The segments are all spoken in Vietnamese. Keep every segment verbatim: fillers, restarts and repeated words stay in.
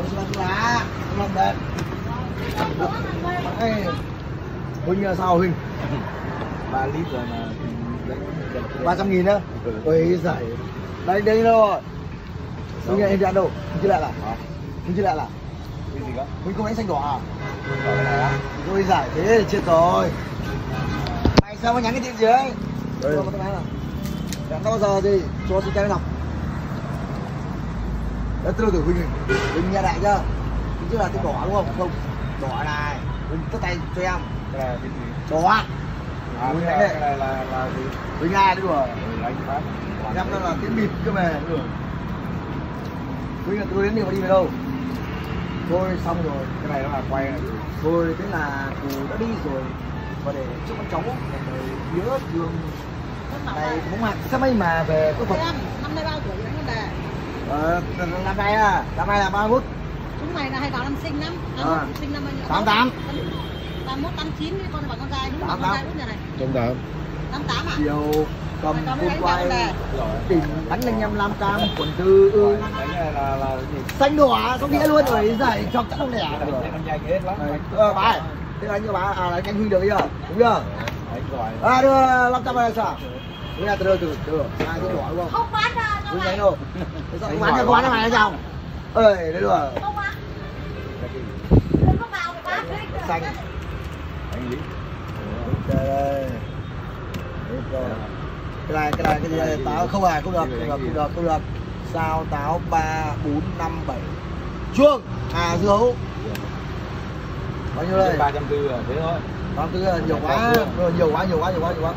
lá không làm đẹp. Huynh sao Huynh? ba lít rồi mà ba trăm nghìn á? Ôi giời. Đây đây đâu rồi? Huynh em đi ăn đâu? Huynh chưa lại là? Huynh chưa lại là? cái gì đó? Huynh không đánh xanh đỏ à? Ở cái này á? Ôi giời, thế thì chết rồi. Mày sao mà nhắn cái tin gì ấy? Đưa một cái nào. Chẳng bao giờ gì cho xin tay đọc. Đấy, từ từ Huynh Huynh nghe lại chưa? Huynh chưa là tiếng đỏ đúng không? Không. Đỏ này. Huynh tất tay cho em. Cái này là cái gì? Đỏ. À, cái này, cái này là là gì? Huynh ai đấy đùa. Ừ, anh phát. Em nó là tiếng bịp cơ mà. Huynh là tôi đến điểm mà đi về đâu? Thôi xong rồi. Cái này nó là quay này. Thôi thế là cô đã đi rồi. Và để cho con cháu để nhớ thương này cũng mặc sao mấy mà về có Phật. Năm nay bao tuổi vậy con đề? Ờ, năm nay à, năm nay là ba mươi mốt. Chúng mày là hay vào năm sinh năm, À. sinh năm bao nhiêu? tám tám. tám mốt, tám chín đi, con là con trai, đúng là tám con tám. trai đúng nhà này. Trong tám. tám tám à? Chiều cầm Mày côn đánh quay đề. tỉnh bắn anh em Lam Cam quần tư ư Cái này là là cái gì? xanh đỏ không nghĩa luôn rồi giải cho chắc không lẻ Cái này con trai ghét lắm. ờ bà ơi, thế anh cho bà à là anh Huynh được chưa đúng chưa Đấy rồi. à đưa năm trăm này sao đây là từ từ từ hai cái đỏ đúng không Không bán ra cho Huynh mày. thấy đâu thế sao không bán cho con này hay sao ơi đấy được Không bán. Cái gì? Đừng có vào để bán. xanh Anh lý. đây đây cái này cái này cái gì đây táo không à không được không được không được không được sao táo ba bốn năm bảy chuông à dưa hấu bao nhiêu đây ba trăm tư à, thế thôi. ba tư nhiều quá rồi nhiều quá nhiều quá nhiều quá nhiều quá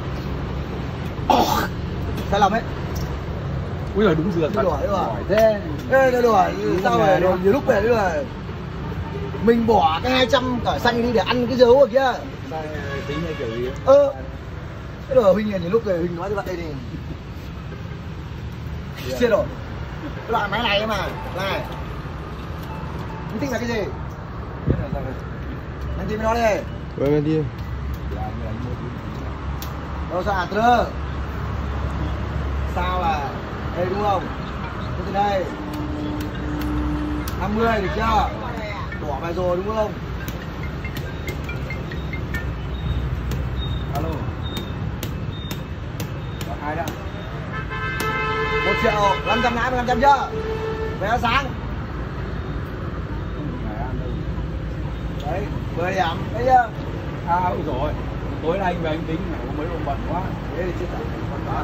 sai lầm ấy Ui giời đúng dừa thật. đuổi đuổi Giỏi thế. ê nó đuổi sao rồi rồi nhiều lúc về nữa rồi mình bỏ cái hai trăm cả xanh đi để ăn cái dưa hấu ở kia Sao tính hay kiểu gì? ơ cái đồ Huynh nhiều lúc về Huynh nói như vậy thì xuyên rồi cái loại máy này mà này Huynh thích là cái gì anh tìm nó đi Vâng anh đi. đâu sao à trơ sao là đây đúng không từ đây năm mươi được chưa đỏ vào rồi đúng không Alo. Có ai đó? một triệu năm trăm lãi năm trăm chưa vé sáng đấy mười điểm đấy chưa À ôi rồi. Tối nay anh về anh tính này có mấy ông bận quá. thế thì chết rồi còn đó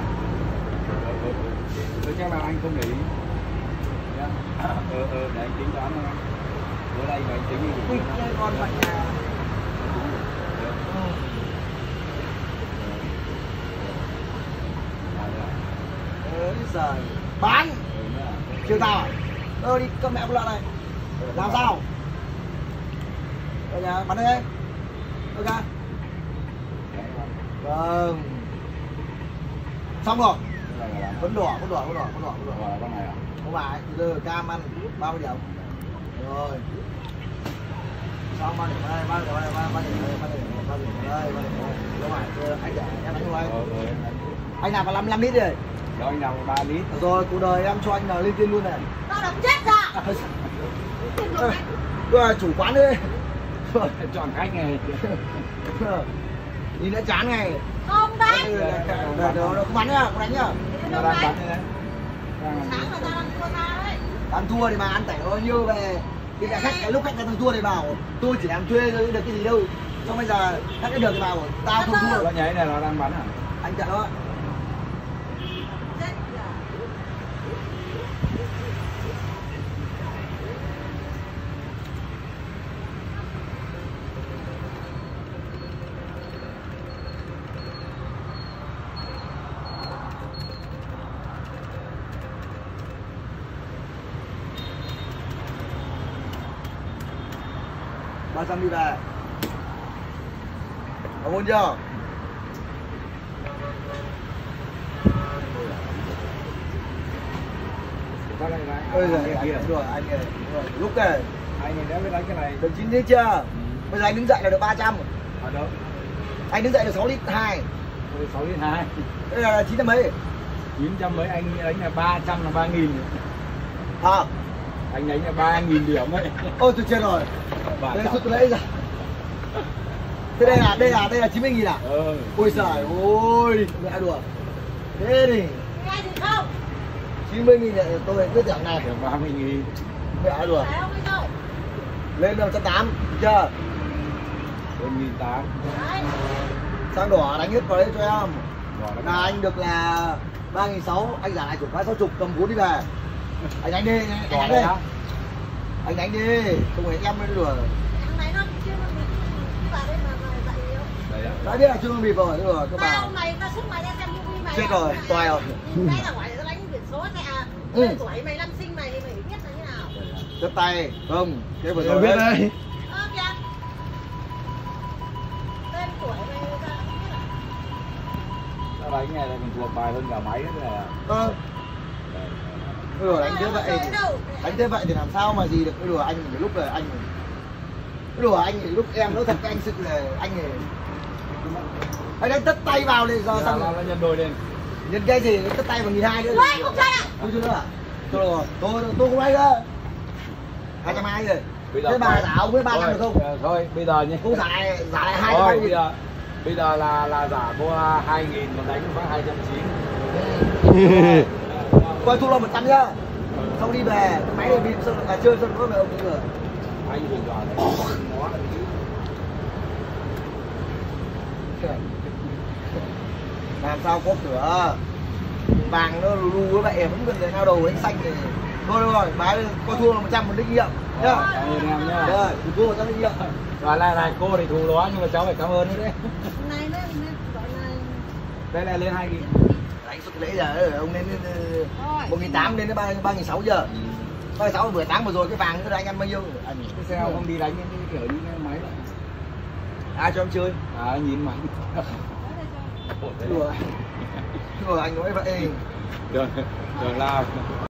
Tôi chắc là anh không để ý. Nhá. Ờ ờ để anh tính toán cho anh. Tối nay về anh tính đi. Ui, con vậy nhà ơi giời bán chiều tao à ơ đi con mẹ con lợn này làm sao ở nhà bắn đi ok vâng xong rồi vẫn đỏ vẫn đỏ vẫn đỏ vẫn đỏ vẫn đỏ Con này à? không phải từ từ cam ăn ba mươi điểm rồi xong ba điểm đây ba điểm đây ba điểm đây ba điểm đây ba điểm đây ba điểm đây không phải anh để em đánh thôi anh nào vào năm năm lít đi Đó anh nào ba lít. rồi cuộc đời em cho anh nào lên tiên luôn này Tao đập chết ra. tôi là chủ quán đi Chọn khách này. nhìn đã chán này Không đánh. nó không bắn nhá không đánh nhá Nó đang bắn đây đấy. Sáng mà tao đang thua tao đấy. ăn thua thì mà ăn tẻ bao nhiêu về thì cả khách cái lúc khách ăn thua thì bảo tôi chỉ làm thuê thôi được cái gì đâu xong bây giờ khách cái được thì bảo tao không thua Nó nháy này nó đang bắn à? anh chặn đó Chết rồi. ba trăm đi về có muốn chưa Có đây này. ôi giời anh đúng rồi anh này đúng rồi lúc này Anh này đã biết đánh cái này. được chín lít chưa bây giờ anh đứng dậy là được ba trăm Ở đâu? anh đứng dậy được sáu lít hai sáu lít hai. đây là chín trăm mấy chín trăm mấy anh đánh là ba trăm là ba nghìn. à Anh đánh là ba nghìn điểm ấy. Ôi tôi chết rồi. Bà Đây chọc. suốt tôi lấy ra. Thế đây là đây là đây là chín mươi nghìn à? Ừ. Ôi giời ôi, mẹ đùa. Thế thì Nghe gì không? chín mươi nghìn này tôi cứ tưởng này. Điểm ba mươi nghìn. Mẹ đùa. Phải không bây giờ? Lên một trăm tám mươi chưa? một nghìn tám. Đấy. Sang đỏ đánh hết vào đấy cho em. Bỏ nó Là vào. anh được là ba nghìn sáu trăm, anh giả lại chục cái sáu chục cầm vốn đi về. Anh đánh đi, anh Bỏ đánh đây đi. á. Anh đánh đi, không phải em mới đùa. Thằng này nó chưa nó bị cái bà đây mà mà dạy yếu. Đây ạ. Đã biết là chưa bịp rồi, đùa các bà. Tao mày tao sức mày ra xem movie mày. Chết rồi, toài rồi. Đây là gọi là tao đánh biển số thế à? Ừ. Tuổi mày năm sinh mày thì mày biết là thế nào. Tiếp tay, không, cái vừa Tôi rồi biết đấy. đấy. Ơ kìa. Tên tuổi mày người ta không biết à? Sao đánh này là mình thuộc bài hơn cả máy hết rồi à. Ờ, cái đùa đánh thế vậy thì, đánh thế vậy thì làm sao mà gì được cái đùa anh thì lúc là anh cái đùa anh thì lúc em nói thật với anh sự là anh thì anh đánh tất tay vào thì giờ Giờ xong nó nó nhân đôi lên. nhân cái gì tất tay vào nghìn hai nữa. Ôi, không chơi à? Tôi chưa nữa à? Tôi rồi, tôi tôi không lấy nữa. Hai trăm hai rồi. Bây giờ Thế bà phải- giả ông với ba trăm Thôi, được không? ờ, thôi bây giờ nhé. Cũng giả lại giả lại hai trăm Thôi hai bây mươi. giờ bây giờ là là giả mua hai nghìn còn đánh có hai trăm chín. Coi thu lo một trăm nhá. Xong đi về, cái máy này bịp xong à chơi xong có mẹ ông nữa rồi. Anh đừng dọa đấy. Nó là cái Làm sao có cửa vàng nó lù lù vậy vẫn cần người nào đầu đánh xanh thì thôi được rồi, bái coi thua là một trăm một đích nghiệm nhá. cảm ơn em nhá. Rồi, thua một trăm đích nghiệm. Và lại này cô thì thù nó nhưng mà cháu phải cảm ơn đấy. Này nó nó gọi là Đây là lên hai nghìn. Đánh suốt lễ giờ ông lên một nghìn tám đến ba ba nghìn sáu giờ. Ba nghìn sáu vừa tháng vừa rồi cái vàng nó anh ăn bao nhiêu? Anh Cái xe không đi đánh cái kiểu đi cái máy. ai cho em chơi? À nhìn mạnh. Đùa. Đùa anh nói vậy. Đường đường lao.